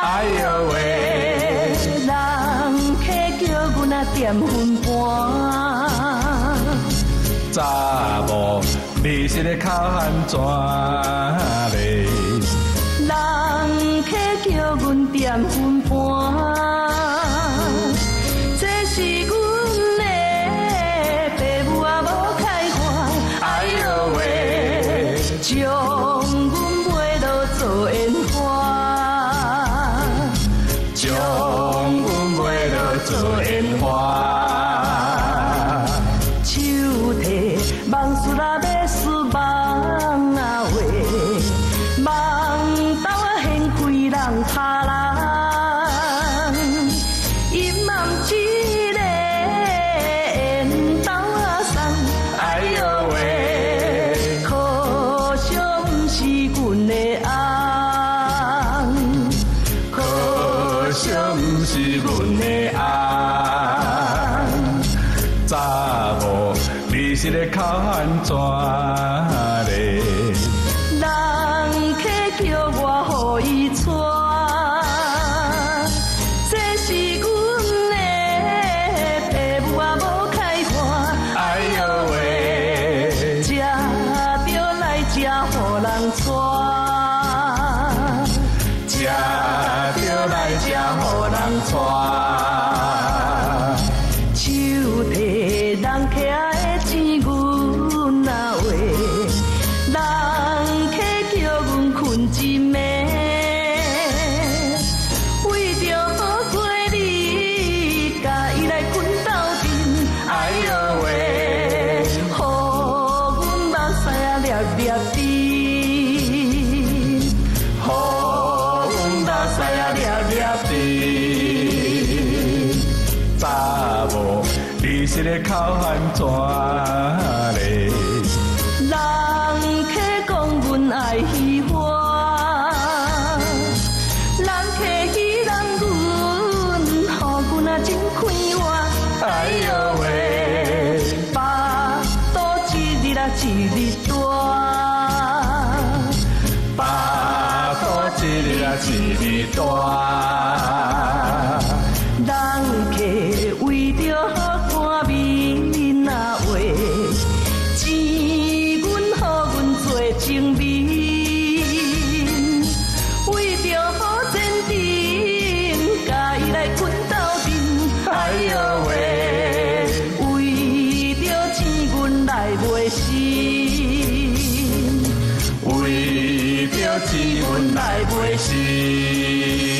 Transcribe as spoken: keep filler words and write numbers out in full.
哎呦喂， 人客叫阮啊点分半。 查某，你是咧哭喊怎咧？ 人客叫阮点分半，这是阮的爸母啊无开花。哎呦喂，将阮买落做烟花，将阮买落做烟花。手提梦丝啊要输梦啊话，梦斗啊掀开人他人，伊嘛不一个缘斗啊送。哎呦喂，可惜不是阮的翁，可惜不是阮的翁。 查某，你是咧哭喊怎咧？ 人客叫我予伊娶，这是阮的爸母啊无开花。哎呦喂，食着来食予人娶，食着来食予人娶。手提人客的钱，阮啊话，人客叫阮困一暝，为着好过你，甲伊来困斗阵。哎呦喂，予阮目屎啊粒粒滴，予阮目屎啊粒粒滴。 查某，你是咧哭喊怎咧？ 人客讲阮爱虚华，人客稀人阮，予阮啊真快活。哎呦喂，巴肚一日啊一日大，巴肚一日啊一日大。人客为着好看面啊话，钱阮予阮做情面，为着好前程，甲伊来困斗阵。哎呦喂，为着钱阮来卖身，为着钱阮来卖身。